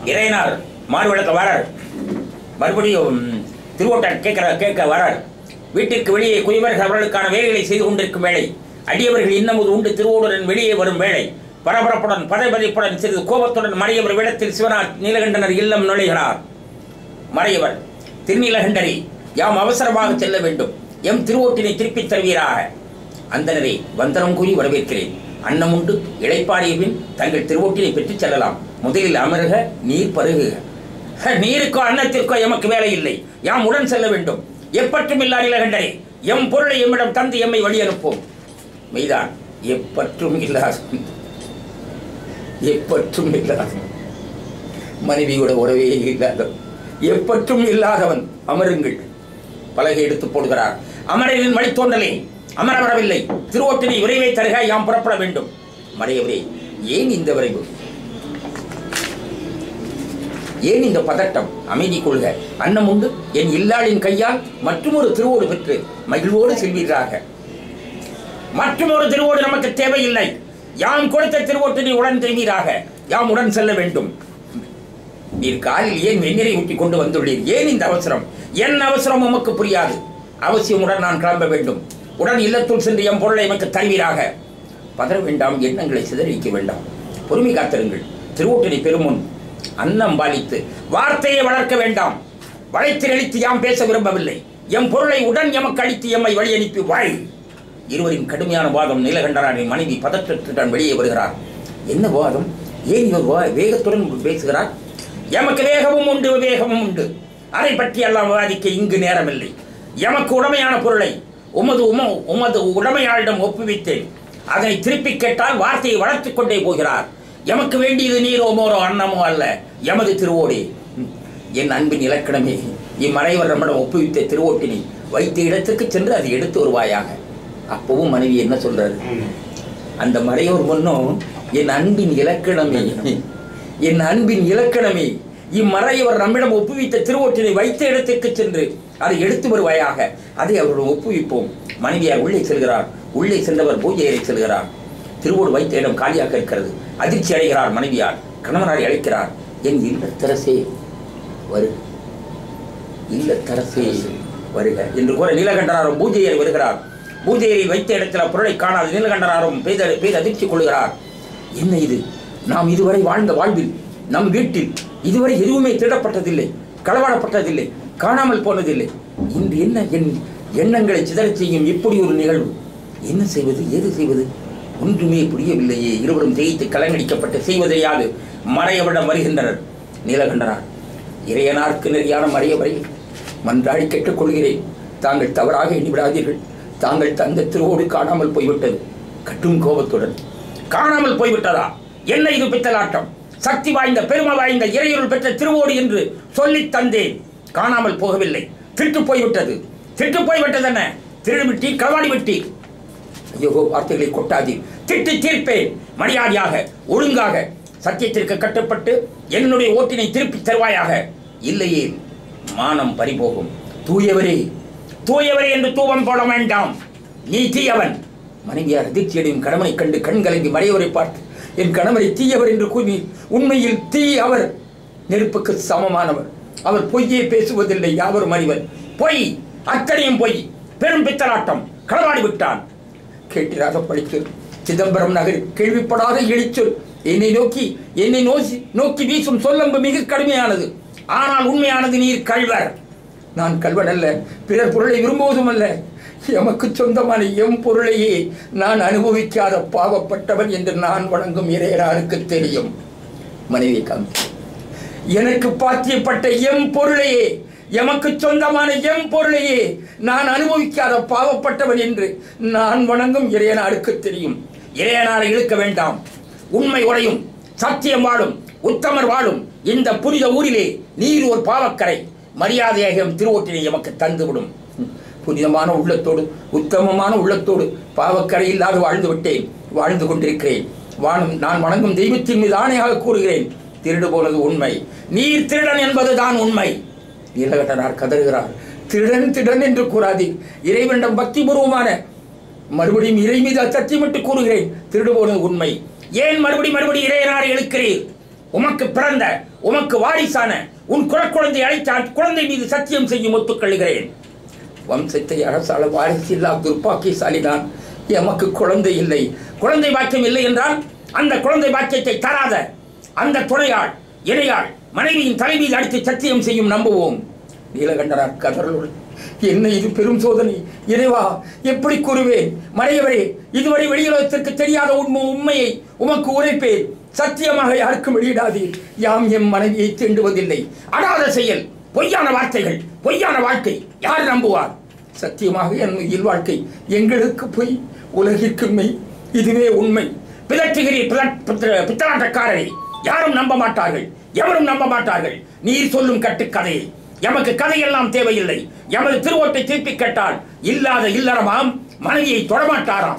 இறையனார் மாறுவிளக்க வரார். மறுபடியும் திருவோட்டர் கேட்க வரார். வீட்டிற்கு வெளியே குயவர்கள் அவர்களுக்கான வேலைகளை செய்து கொண்டிருக்கும் வேளை, அடியவர்கள் இன்னமுது உண்டு திருவோடுடன் வெளியே வரும் வேளை, பரபரப்புடன் பதைபதைப்புடன் சிறிது கோபத்துடன் மறையவர் வேடத்தில் சிவனார் நீலகண்டனர் இல்லம் நுழைகிறார். மறையவர்: திருநீலகண்டரி, யாம் அவசரமாக செல்ல வேண்டும். எம் திருவோட்டினை திருப்பித் தருவீராக. அந்தனரை வந்தனம் கூறி வரவேற்கிறேன். அன்னம் உண்டு இளைப்பாறிய பின் தங்கள் திருவோட்டினை பெற்றுச் செல்லலாம். முதலில் அமருக, நீர் பருகுக. நீருக்கோ அன்னத்திற்கோ எமக்கு வேலை இல்லை. யாம் உடன் செல்ல வேண்டும். எப்பற்றும் இல்லா நீலகண்டரே, எம் பொருளை எம்மிடம் தந்து எம்மை வழி அனுப்போம். மெய்தான், எப்பற்றும் இல்லாத மனைவியோட உறவே இல்லாதவன், எப்பற்றும் இல்லாதவன். அமருங்கள். பலகை எடுத்து போடுகிறார். அமரரின் வழித்தோன்றலே, அமர வரவில்லை. திருவோட்டினை விரைவை தருக, யாம் புறப்பட வேண்டும். மறையவரே, ஏன் இந்த விரைவு? ஏன் இந்த பதட்டம்? அமைதி கொள்க. அன்னம் உண்டு என் இல்லாளின் கையால் மற்றொரு திருவோடு பெற்று மகிழ்வோடு செல்வீராக. மற்றொரு திருவோடு நமக்கு தேவையில்லை. யாம் கொடுத்த திருவோட்டினை உடன் தெரிவீராக. யாம் உடன் செல்ல வேண்டும். நீர் காலில் ஏன் வெந்நீரை ஊற்றி கொண்டு வந்துள்ளீர்? ஏன் இந்த அவசரம்? என் அவசரம் உமக்கு புரியாது. அவசியமுடன் நான் கிளம்ப வேண்டும். உடன் இல்லத்துள் சென்று எம் பொருளை எமக்கு தருவீராக. பதற வேண்டாம், எண்ணங்களை சிதறிக்க வேண்டாம். பொறுமை காத்திருங்கள். திருவோட்டினை பெருமுன் அன்னம் பாலித்து வார்த்தையை வளர்க்க வேண்டாம். வளைத்து நெளித்து யாம் பேச விரும்பவில்லை. எம் பொருளை உடன் எமக்கு அளித்து எம்மை வழி அனுப்பி வாழ். இருவரின் கடுமையான வாதம். நீலகண்டரானின் மனைவி பதற்றத்துடன் வெளியே வருகிறார். என்ன வாதம்? ஏன் இவர் வேகத்துடன் பேசுகிறார்? எமக்கு வேகமும் உண்டு, விவேகமும் உண்டு. அதை பற்றி எல்லாம் விவாதிக்க இங்கு நேரமில்லை. எமக்கு உடமையான பொருளை உமது உடமையாளிடம் ஒப்புவித்தேன். அதனை திருப்பி கேட்டால் வார்த்தையை வளர்த்துக் கொண்டே போகிறார். எமக்கு வேண்டியது நீரோ மோரோ அன்னமோ அல்ல, எமது திருவோடே. என் அன்பின் இலக்கணமே, இம்மறைவர் நம்மிடம் ஒப்புவித்த திருவோட்டினை வைத்த இடத்துக்கு சென்று அதை எடுத்து வருவாயாக. அப்பவும் மனைவி என்ன சொல்றாரு? அந்த மறையோர் முன்னும் என் அன்பின் இலக்கணமே, என் அன்பின் இலக்கணமே, இம்மறையவர் நம்மிடம் ஒப்புவித்த திருவோட்டினை வைத்த இடத்திற்கு சென்று அதை எடுத்து வருவாயாக. அதை அவருடன் ஒப்புவிப்போம். மனைவியார் உள்ளே செல்கிறார். உள்ளே சென்றவர் பூஜை அறை செல்கிறார். திருவோடு வைத்த இடம் காலியாக இருக்கிறது. அதிர்ச்சி அடைகிறார் மனைவியார். கணவனாரை அழைக்கிறார். என் இல்லத்தரசே வருக, இல்லத்தரசே வருக என்று கூற நீலகண்டராரும் பூஜை அறை வருகிறார். பூஜை அறையில் வைத்த இடத்தில் பொருளை காணாது நீலகண்டராரும் பெய்து அதிர்ச்சி கொள்கிறார். என்ன இது? நாம் இதுவரை வாழ்ந்த வாழ்வில் நம் வீட்டில் இதுவரை எதுவுமே திருடப்பட்டதில்லை, களவாடப்பட்டதில்லை, காணாமல் போனதில்லை. இன்று என்ன என் எண்ணங்களை சிதறச் செய்யும் இப்படி ஒரு நிகழ்வு? என்ன செய்வது, ஏது செய்வது? ஒன்றுமே புரியவில்லையே. இருவரும் தேய்த்து கலங்கடிக்கப்பட்டு செய்வதையாது மறையவரிடம் வருகின்றனர். நீலகண்டனார்: இறையனாருக்கு நெறியான மறையவரை மன்றாடி கேட்டுக்கொள்கிறேன். தாங்கள் தவறாக எண்ணிவிடாதீர்கள். தாங்கள் தந்த திருவோடு காணாமல் போய்விட்டது. கட்டும் கோபத்துடன்: காணாமல் போய்விட்டதா? என்ன இது பித்தலாட்டம்? சக்தி வாய்ந்த பெருமை வாய்ந்த இறையுருள் பெற்ற திருவோடு என்று சொல்லி தந்தேன். காணாமல் போகவில்லை, திருட்டு போய்விட்டது. திருட்டு போய்விட்டது என்ன? திருடு விட்டி, களவாடி விட்டி. ஐயோ, வார்த்தைகளை கொட்டாதீர். திட்டு தீர்ப்பேன். மரியாதையாக ஒழுங்காக சத்தியத்திற்கு கட்டுப்பட்டு என்னுடைய ஓட்டினை திருப்பி தருவாயாக. இல்லையே மானம் பறிபோகும். தூயவரே, தூயவரே என்று தூபம் போட வேண்டாம். நீ தீயவன். மனைவியார் அதிர்ச்சியடையும் கணவனை கண்டு கண் கலங்கி மறையவரை பார்த்து, என் கணவரை தீயவர் என்று கூறி, உண்மையில் தீ அவர் நெருப்புக்கு சமமானவர். அவர் பொய்யே பேசுவதில்லை, யாவரும் அறிவர். பொய், அத்தனையும் பொய். பெரும் பித்தலாட்டம். களவாடி விட்டான். கேட்டிராத படிச்சொல். சிதம்பரம் நகர் கேள்விப்படாத இழிச்சொல். என்னை நோக்கி வீசும் சொல்லம்பு மிக கடுமையானது. ஆனால் உண்மையானது. நீர் கள்வர். நான் கள்வன் அல்ல, பிறர் பொருளை விரும்புவதும் அல்ல. எமக்கு சொந்தமான எம் பொருளையே நான் அனுபவிக்காத பாவப்பட்டவன் என்று நான் வணங்கும் இறையனாருக்கு தெரியும். மனைவி காமி: எனக்கு பாத்தியப்பட்ட எம் பொருளையே, எமக்கு சொந்தமான எம் பொருளையே நான் அனுபவிக்காத பாவப்பட்டவன் என்று நான் வணங்கும் இறையனாருக்கு தெரியும். இறையனாரை இழுக்க வேண்டாம். உண்மை உரையும், சத்தியம் வாழும், உத்தமர் வாழும் இந்த புனித ஊரிலே நீர் ஒரு பாவக்கரை. மரியாதையாக திருவோட்டினை எமக்கு தந்துவிடும். புனிதமான உள்ளத்தோடு, உத்தமமான உள்ளத்தோடு பாவக்கரை இல்லாது வாழ்ந்து விட்டேன், வாழ்ந்து கொண்டிருக்கிறேன். நான் வணங்கும் தெய்வத்தின் மீது ஆணையாக கூறுகிறேன், திருடு போனது உண்மை. நீர் திருடன் என்பதுதான் உண்மை. நீலகண்டனார் கதறுகிறார். திருடன் திருடன் என்று கூறாதீர். இறைவனிடம் பக்தி பூர்வமான மறுபடியும் இறை மீது சத்தியமிட்டு கூறுகிறேன், திருடு போனது உண்மை. ஏன் மறுபடி இறையனாரை இழுக்கிறீர்? உமக்கு பிறந்த உமக்கு வாரிசான உன் குலக்குழந்தை அழைத்தால் குழந்தை மீது சத்தியம் செய்யும் ஒத்துக்கொள்கிறேன். வம்சத்தை அரசாள வாரிசு இல்லா துர்ப்பாக்கியசாலிதான். எமக்கு குழந்தை இல்லை. குழந்தை பாக்கியம் இல்லை என்றால் அந்த குழந்தை பாக்கியத்தை தராத அந்த துணையாள் இணையாள் மனைவியின் தலைமீது அடித்து சத்தியம் செய்யும் நம்புவோம். நீலகண்டனார் கதறலுடன், என்ன இது பெரும் சோதனை, இறைவா எப்படி கூறுவேன்? மறையவரே, இதுவரை வெளியுலகத்திற்கு தெரியாத உண்மையை உமக்கு உரைப்பேன். சத்தியமாக யாருக்கும் வெளியிடாதீர். யாம் எம் மனைவியை தீண்டுவதில்லை. அடாத செயல், பொய்யான வார்த்தைகள், பொய்யான வாழ்க்கை யார் நம்புவார்? சத்தியமாக என் இல்வாழ்க்கை எங்களுக்கு பொய், உலகிற்கு மெய். இதுவே உண்மை. பிதற்றுகிறீர் பித்தலாட்டக்காரரை யாரும் நம்ப மாட்டார்கள், எவரும் நம்ப மாட்டார்கள். நீர் சொல்லும் கட்டுக்கதையை. எமக்கு கதையெல்லாம் தேவையில்லை. எமது திருவோட்டை திருப்பி கேட்டால் இல்லாத இல்லறமாம் மனைவியை தொடமாட்டாராம்.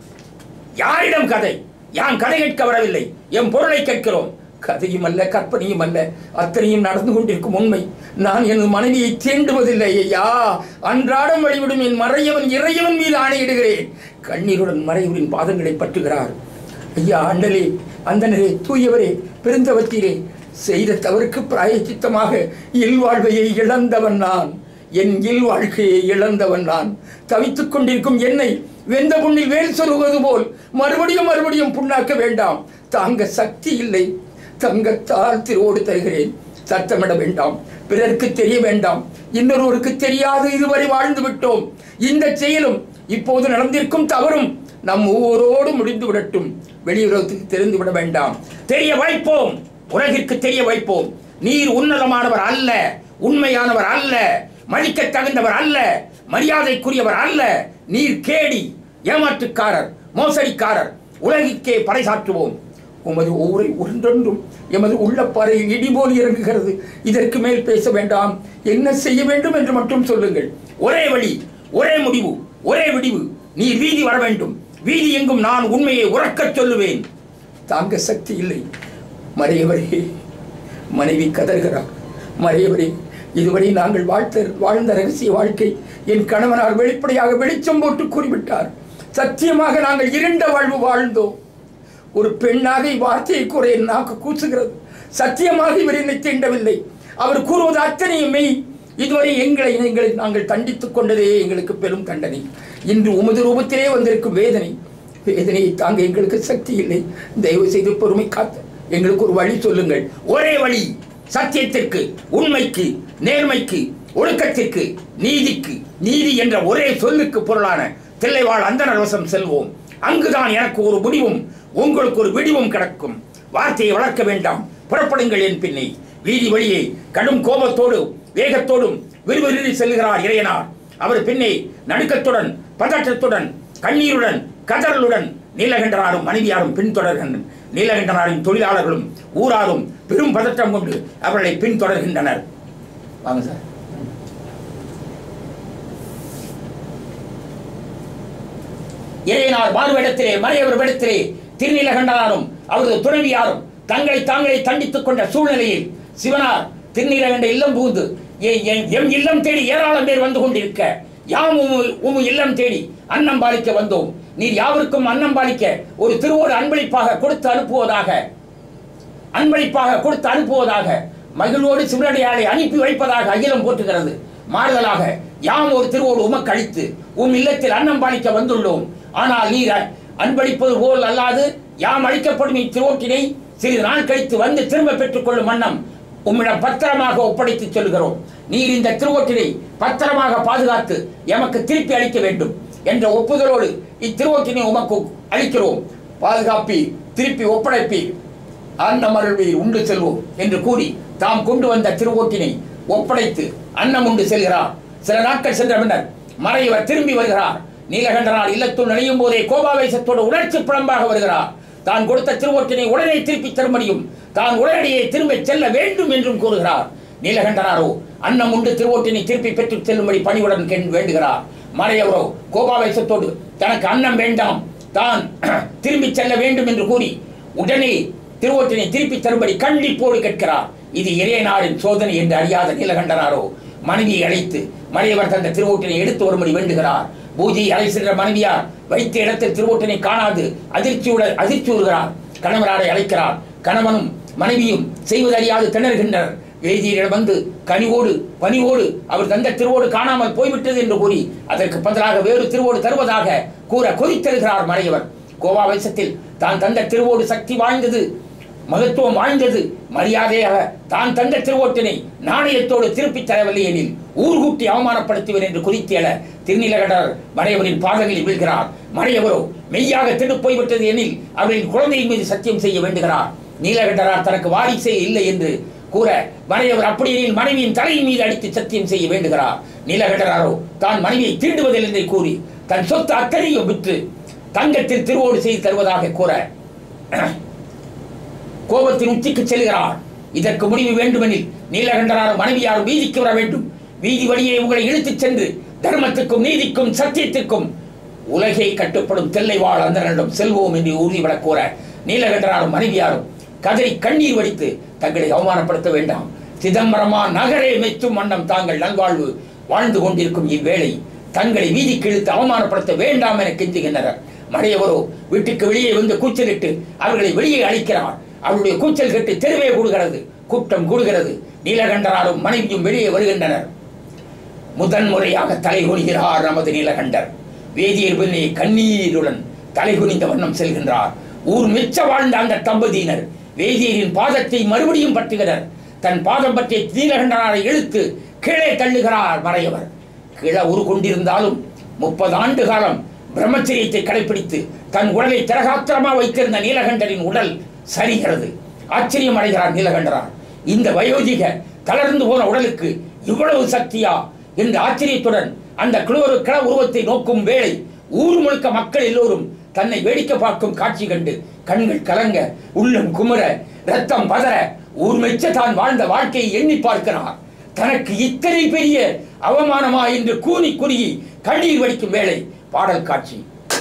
யாரிடம் கதை? யான் கதை கேட்க வரவில்லை, என் பொருளை கேட்கிறோம். கதையும் அல்ல, கற்பனையும் அல்ல, அத்தனையும் நடந்து கொண்டிருக்கும் உண்மை. நான் என் மனைவியை தீண்டுவதில்லை ஐயா. அன்றாடம் வழிவிடும் என் மறையவன் இறையவன் மீது ஆணையிடுகிறேன். கண்ணீருடன் மறையவரின் பாதங்களை பற்றுகிறார். ஐயா அண்டலே, அந்தனரே, தூயவரே, பெருந்தவத்தீரே, செய்த தவறுக்கு பிராயச்சித்தமாக இல்வாழ்வையை இழந்தவன் நான். என் இல்வாழ்க்கையை இழந்தவன் நான். தவித்துக் கொண்டிருக்கும் என்னை வெந்த புண்ணில் வேல் சொல்லுவது போல் மறுபடியும் மறுபடியும் புண்ணாக்க வேண்டாம். தாங்க சக்தி இல்லை. தங்கத்தால் திருவோடு தருகிறேன். சத்தமிட வேண்டாம், பிறருக்கு தெரிய வேண்டாம். இன்னொருவருக்கு தெரியாது இதுவரை வாழ்ந்து விட்டோம். இந்த செயலும் இப்போது நடந்திருக்கும் தவறும் நம் ஒவ்வொருவரோடு முடிந்து விடட்டும். வெளியுலகத்துக்கு தெரிந்து விட வேண்டாம். தெரிய வைப்போம், உலகிற்கு தெரிய வைப்போம். நீர் உன்னதமானவர் அல்ல, உண்மையானவர் அல்ல, மதிக்க தகுந்தவர் அல்ல, மரியாதைக்குரியவர் அல்ல. நீர் கேடி, ஏமாற்றுக்காரர், மோசடிக்காரர். உலகிற்கே பறைசாற்றுவோம். உமது ஊரை ஒன்றொன்றும் எமது உள்ளப்பாறையில் இடிபோல் இறங்குகிறது. இதற்கு மேல் பேச வேண்டாம். என்ன செய்ய வேண்டும் என்று மட்டும் சொல்லுங்கள். ஒரே வழி, ஒரே முடிவு, ஒரே விடிவு. நீர் வீதி வர வேண்டும். வீதி எங்கும் நான் உண்மையை உறக்கச் சொல்லுவேன். தாங்க சக்தி இல்லை. மறையவரே, மனைவி கதறுகிறார். மறையவரே, இதுவரை நாங்கள் வாழ்ந்த ரகசிய வாழ்க்கை என் கணவனார் வெளிப்படையாக வெளிச்சம் போட்டு கூறிவிட்டார். சத்தியமாக நாங்கள் இருண்ட வாழ்வு வாழ்ந்தோம். ஒரு பெண்ணாக இவ்வார்த்தையை கூற என் நாக்கு கூசுகிறது. சத்தியமாக இவர் என்னை தீண்டவில்லை. அவர் கூறுவது அத்தனையும் மெய். இதுவரை எங்களை நாங்கள் தண்டித்துக் கொண்டதே எங்களுக்கு பெரும் தண்டனை. இன்று உமது ரூபத்திலே வந்திருக்கும் வேதனையை தாங்க எங்களுக்கு சக்தி இல்லை. தயவு செய்து பொறுமை காத்து எங்களுக்கு ஒரு வழி சொல்லுங்கள். ஒரே வழி, சத்தியத்திற்கு, உண்மைக்கு, நேர்மைக்கு, ஒழுக்கத்திற்கு, நீதிக்கு. நீதி என்ற ஒரே சொல்லுக்கு பொருளான தில்லைவாழ் அந்தணர் வசம் செல்வோம். அங்குதான் எனக்கு ஒரு முடிவும் உங்களுக்கு ஒரு விடிவும் கிடக்கும். வார்த்தையை வளர்க்க வேண்டாம். புறப்படுங்கள் என் பின்னே. வீதி வழியே கடும் கோபத்தோடு வேகத்தோடும் விறுவிறு செல்கிறார் இறையனார். அவர் பின்னே நடுக்கத்துடன், பதற்றத்துடன், கண்ணீருடன், கதறலுடன் நீலகண்டனாரும் மனைவியாரும் பின்தொடர்கின்றனர். நீலகண்டனாரின் தொழிலாளர்களும் ஊராரும் பெரும் பதற்றம் கொண்டு அவர்களை பின்தொடர்கின்றனர். வாங்க சார். இறையனார் மாறுவேடத்திலே, மறையவர் வேடத்திலே திருநீலகண்டனாரும் அவரது துணைவியாரும் தங்களை தாங்களே தண்டித்துக் கொண்ட சூழ்நிலையில் சிவனார் திருநீலகண்ட இல்லம் புகுந்து எம் இல்லம் தேடி ஏராளம் பேர் வந்து கொண்டிருக்க, யாம் உம் இல்லம் தேடி அன்னம் பாலிக்க வந்தோம். நீர் யாவருக்கும் அன்னம் பாலிக்க ஒரு திருவோடு அன்பளிப்பாக கொடுத்து அனுப்புவதாக மகிழ்வோடு சிவனடியாரை அனுப்பி வைப்பதாக அகிலம் போற்றுகிறது. மாறுதலாக யாம் ஒரு திருவோடு உமக்கு அளித்து உம் இல்லத்தில் அன்னம் பாலிக்க வந்துள்ளோம். ஆனால் நீர் அன்பளிப்பது போல் அல்லாது யாம் அளிக்கப்படும் இத்திருவோட்டினை சிறிது நாள் கழித்து வந்து திரும்ப பெற்றுக் கொள்ளும் வண்ணம் உம்மிடம் பத்திரமாக ஒப்படைத்து சொல்கிறோம். நீர் இந்த திருவோட்டினை பத்திரமாக பாதுகாத்து எமக்கு திருப்பி அளிக்க வேண்டும் என்ற ஒப்புதலோடு இத்திருவோட்டினை உமக்கு அளிக்கிறோம். பாதுகாப்பி, திருப்பி ஒப்படைப்பி, அன்னம் அருள்வீர், உண்டு செல்வோம் என்று கூறி தாம் கொண்டு வந்த திருவோட்டினை ஒப்படைத்து அன்னம் உண்டு செல்கிறார். சில நாட்கள் சென்ற பின்னர் மறையவர் திரும்பி வருகிறார். நீலகண்டனார் இல்லத்துள் நுழையும் போதே கோபாவேசத்தோடு உணர்ச்சி புலம்பாக வருகிறார். தான் கொடுத்த திருவோட்டினை உடனே திருப்பி தரும்படியும் தான் உடனடியே திரும்ப செல்ல வேண்டும் என்றும் கூறுகிறார். நீலகண்டனாரோ அன்னம் உண்டு திருவோட்டினை திருப்பி பெற்று செல்லும்படி பணிவுடன் வேண்டுகிறார். மறையவரோ கோபாவேசத்தோடு தனக்கு அன்னம் வேண்டாம், தான் திரும்பி செல்ல வேண்டும் என்று கூறி உடனே திருவோட்டினை திருப்பி தரும்படி கண்டிப்போடு கேட்கிறார். இது இறையனாரின் சோதனை என்று அறியாத நீலகண்டனாரோ மனைவியை அழைத்து மறையவர் தந்த திருவோட்டினை எடுத்து வரும்படி வேண்டுகிறார். பூஜையை அலை சென்ற மனைவியார் வைத்த இடத்தில் திருவோட்டினை காணாது அதிர்ச்சி உறுகிறார். கணவராரை அழைக்கிறார். கணவனும் மனைவியும் செய்வதறியாது திணறுகின்றனர். வேதியரிடம் வந்து பணிவோடு அவர் தந்த திருவோடு காணாமல் போய்விட்டது என்று கூறி அதற்கு பதிலாக வேறு திருவோடு தருவதாக கூற கொதித்தெழுகிறார் மறையவர். கோவா வம்சத்தில் தான் தந்த திருவோடு சக்தி வாய்ந்தது, மகத்துவம் வாய்ந்தது. மரியாதையாக தான் தந்த திருவோட்டினை நாணயத்தோடு திருப்பித் தரவில்லை எனில் ஊர்கூட்டி அவமானப்படுத்துவேன் என்று குறித்தேள திருநீலகண்டர் மறையவரின் பாதங்களில் வீழ்கிறார். மறையவரோ மெய்யாக திடு போய்விட்டது எனில் அவரின் குழந்தையின் மீது சத்தியம் செய்ய வேண்டுகிறார். நீலகண்டரார் தனக்கு வாரிசே இல்லை என்று கூற மறையவர் அப்படியெனில் மனைவியின் தலையின் மீது அடித்து சத்தியம் செய்ய வேண்டுகிறார். நீலகண்டராரோ தான் மனைவியை தீண்டுவதில்லை என்று கூறி தன் சொத்து அத்தனையும் விற்று தங்கத்தில் திருவோடு செய்து தருவதாக கூற கோபத்தின் உச்சிக்கு செல்கிறார். இதற்கு முடிவு வேண்டுமெனில் நீலகண்டராரும் மனைவியாரும் வீதிக்கு வர வேண்டும். வீதி வழியே உங்களை இழுத்துச் சென்று தர்மத்துக்கும் நீதிக்கும் சத்தியத்திற்கும் உலகை கட்டுப்படும் தெல்லைவாழ் அந்தனிடம் செல்வோம் என்று உறுதிபட கூற நீலகண்டராரும் மனைவியாரும் கதறி கண்ணீர் வடித்து தங்களை அவமானப்படுத்த வேண்டாம், சிதம்பரமா நகரே மெச்சும் வண்ணம் தாங்கள் நல்வாழ்வு வாழ்ந்து கொண்டிருக்கும் இவ்வேளை தங்களை வீதிக்கு இழுத்து அவமானப்படுத்த வேண்டாம் என கெஞ்சுகின்றனர். மறையவரோ வீட்டுக்கு வெளியே வந்து கூச்சலிட்டு அவர்களை வெளியே அழைக்கிறார். அவருடைய கூச்சல் கேட்டு தெருவே கூடுகிறது, கூட்டம் கூடுகிறது. நீலகண்டராரும் மனைவியும் வெளியே வருகின்றனர். முதன்முறையாக தலைகுனிகிறார் நமது நீலகண்டர். வேதியர் பின்னே கண்ணீருடன் தலைகுனிந்த வண்ணம் செல்கின்றார். ஊர் மிச்ச வாழ்ந்த அந்த தம்பதியினர் வேதியரின் பாதத்தை மறுபடியும் பற்றுகிறார். தன் பாதம் பற்றிய நீலகண்டராரை இழுத்து கீழே தள்ளுகிறார் மறையவர். கீழே உரு கொண்டிருந்தாலும் 30 ஆண்டு காலம் பிரம்மச்சரியத்தை கடைபிடித்து தன் உடலை திரகாத்திரமா வைத்திருந்த நீலகண்டரின் உடல் சரிகிறது. ஆச்சரியம் அடைகிறார் நீலகண்டரார். இந்த வயோதிக தளர்ந்து போன உடலுக்கு இவ்வளவு சக்தியா என்ற ஆச்சரியத்துடன் அந்த கிள உருவத்தை நோக்கும் வேளை ஊர் முழுக்க மக்கள் எல்லோரும் தன்னை வேடிக்கை பார்க்கும் காட்சி கண்டு கண்கள் கலங்க, உள்ளம் குமுற, ரத்தம் பதற ஊர் மெச்ச தான் வாழ்ந்த வாழ்க்கையை எண்ணி பார்க்கிறார். தனக்கு இத்தனை பெரிய அவமானமா என்று கூனி குறுகி கண்ணீர் வடிக்கும் வேளை பாடல் காட்சி.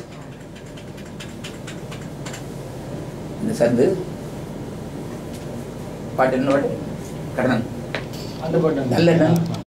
இந்த சந்து பாட்டு என்ன கடனன் அந்த பாட்டு நல்ல